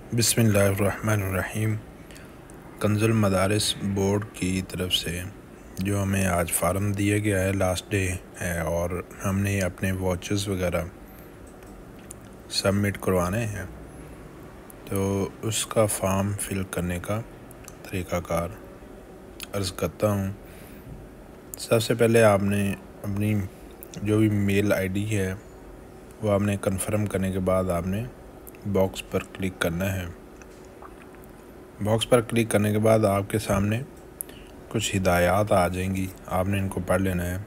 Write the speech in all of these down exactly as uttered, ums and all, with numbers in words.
बिस्मिल्लाहिर्रहमानिर्रहीम। कंजुल मदारिस बोर्ड की तरफ से जो हमें आज फार्म दिया गया है, लास्ट डे है और हमने अपने वॉचेस वगैरह सबमिट करवाने हैं, तो उसका फॉर्म फिल करने का तरीक़ाकार अर्ज़ करता हूँ। सबसे पहले आपने अपनी जो भी मेल आईडी है वो आपने कंफर्म करने के बाद आपने बॉक्स पर क्लिक करना है। बॉक्स पर क्लिक करने के बाद आपके सामने कुछ हिदायत आ जाएंगी, आपने इनको पढ़ लेना है।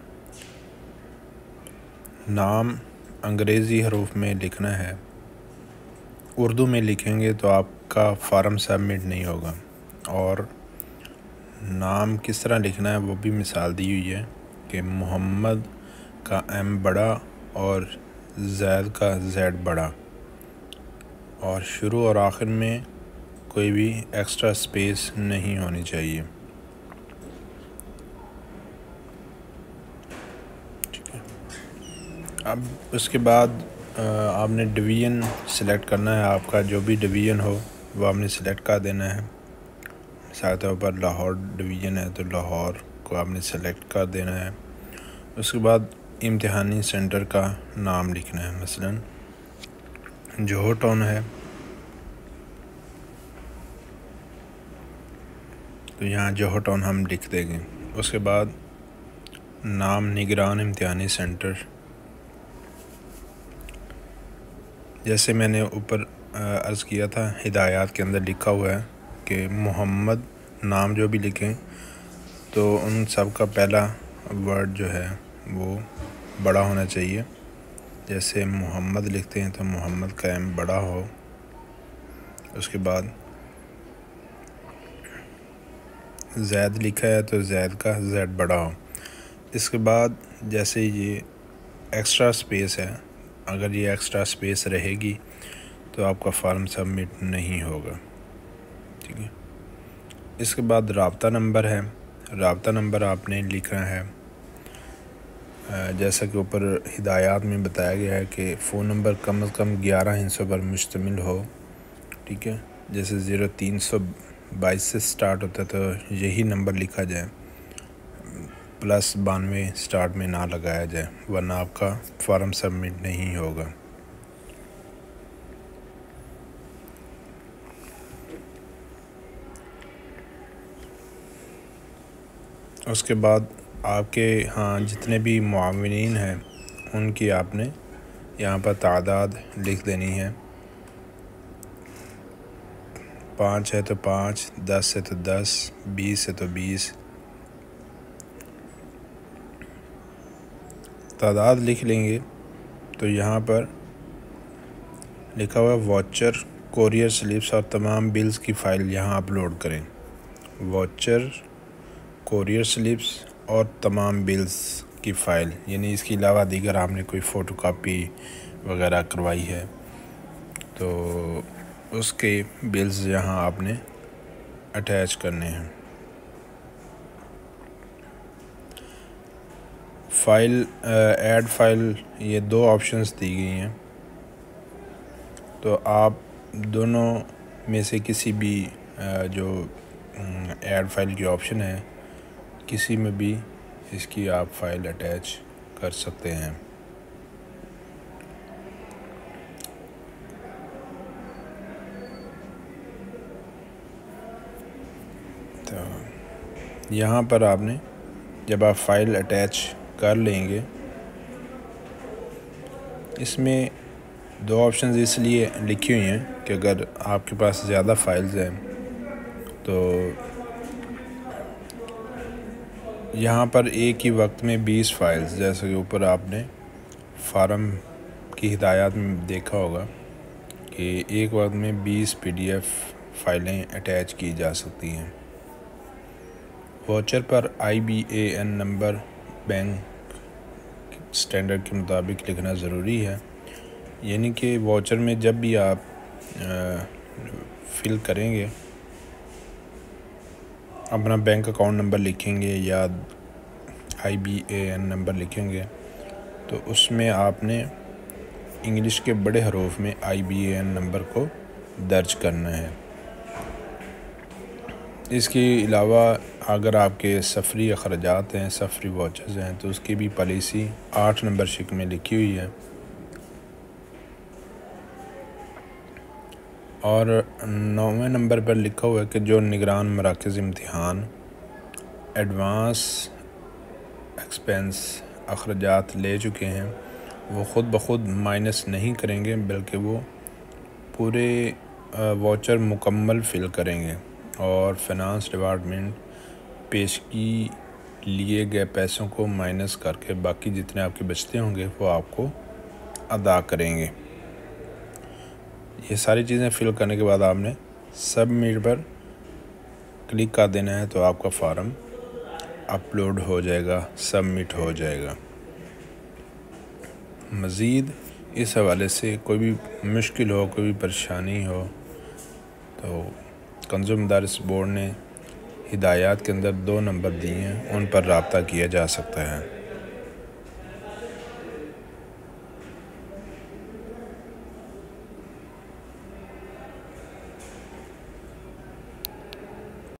नाम अंग्रेज़ी हरूफ में लिखना है, उर्दू में लिखेंगे तो आपका फार्म सबमिट नहीं होगा। और नाम किस तरह लिखना है वो भी मिसाल दी हुई है कि मोहम्मद का एम बड़ा और जैद का जेड बड़ा, और शुरू और आखिर में कोई भी एक्स्ट्रा स्पेस नहीं होनी चाहिए। ठीक है। अब उसके बाद आपने डिवीज़न सिलेक्ट करना है। आपका जो भी डिवीज़न हो वो आपने सिलेक्ट कर देना है। मिसाल के तौर पर लाहौर डिवीज़न है तो लाहौर को आपने सेलेक्ट कर देना है। उसके बाद इम्तिहानी सेंटर का नाम लिखना है। मसलन जोहर टाउन है तो यहाँ जोहर टाउन हम लिख देंगे। उसके बाद नाम निगरान इम्तिहानी सेंटर, जैसे मैंने ऊपर अर्ज़ किया था हिदायत के अंदर लिखा हुआ है कि मोहम्मद नाम जो भी लिखें तो उन सब का पहला वर्ड जो है वो बड़ा होना चाहिए। जैसे मोहम्मद लिखते हैं तो मोहम्मद का एम बड़ा हो। उसके बाद जैद लिखा है तो जैद का जेड बड़ा हो। इसके बाद जैसे ये एक्स्ट्रा स्पेस है, अगर ये एक्स्ट्रा स्पेस रहेगी तो आपका फॉर्म सबमिट नहीं होगा। ठीक है। इसके बाद राब्ता नंबर है। राब्ता नंबर आपने लिखना है जैसा कि ऊपर हिदायत में बताया गया है कि फ़ोन नंबर कम अज़ कम ग्यारह हिस्सों पर मुश्तमिल हो। ठीक है। जैसे ज़ीरो तीन सौ बाईस से स्टार्ट होता है तो यही नंबर लिखा जाए, प्लस बानवे स्टार्ट में ना लगाया जाए, वरना आपका फॉर्म सबमिट नहीं होगा। उसके बाद आपके हाँ जितने भी मुआविनीन हैं उनकी आपने यहाँ पर तादाद लिख देनी है। पाँच है तो पाँच, दस है तो दस, बीस है तो बीस। तादाद लिख लेंगे तो यहाँ पर लिखा हुआ वॉचर कोरियर स्लिप्स और तमाम बिल्स की फ़ाइल यहाँ अपलोड करें। वॉचर कोरियर स्लिप्स और तमाम बिल्स की फ़ाइल, यानी इसके अलावा दीगर आपने कोई फ़ोटोकॉपी वगैरह करवाई है तो उसके बिल्स यहाँ आपने अटैच करने हैं। फ़ाइल ऐड फ़ाइल, ये दो ऑप्शंस दी गई हैं, तो आप दोनों में से किसी भी जो ऐड फ़ाइल की ऑप्शन है किसी में भी इसकी आप फ़ाइल अटैच कर सकते हैं। तो यहाँ पर आपने जब आप फ़ाइल अटैच कर लेंगे, इसमें दो ऑप्शंस इसलिए लिखी हुई हैं कि अगर आपके पास ज़्यादा फ़ाइल्स हैं तो यहाँ पर एक ही वक्त में बीस फ़ाइल्स, जैसे कि ऊपर आपने फार्म की हिदायत में देखा होगा कि एक वक्त में बीस पीडीएफ फ़ाइलें अटैच की जा सकती हैं। वॉचर पर I B A N number bank standard के मुताबिक लिखना ज़रूरी है, यानी कि वॉचर में जब भी आप फिल करेंगे अपना बैंक अकाउंट नंबर लिखेंगे या I B A N number लिखेंगे तो उसमें आपने इंग्लिश के बड़े हरूफ में I B A N number को दर्ज करना है। इसके अलावा अगर आपके सफरी अखराजात हैं, सफरी वाचेस हैं, तो उसकी भी पॉलिसी आठ नंबर शिक में लिखी हुई है। और नौवें नंबर पर लिखा हुआ है कि जो निगरान मराकज़ इम्तिहान एडवांस एक्सपेंस अखराजात ले चुके हैं वो ख़ुद ब खुद माइनस नहीं करेंगे, बल्कि वो पूरे वाचर मुकम्मल फ़िल करेंगे और फिनांस डिपार्टमेंट पेशगी लिए गए पैसों को माइनस करके बाकी जितने आपके बचते होंगे वो आपको अदा करेंगे। ये सारी चीज़ें फ़िल करने के बाद आपने सबमिट पर क्लिक कर देना है, तो आपका फार्म अपलोड हो जाएगा, सबमिट हो जाएगा। मज़ीद इस हवाले से कोई भी मुश्किल हो, कोई भी परेशानी हो, तो कंज़ूमर मदारिस बोर्ड ने हिदायत के अंदर दो नंबर दिए हैं, उन पर रब्ता किया जा सकता है।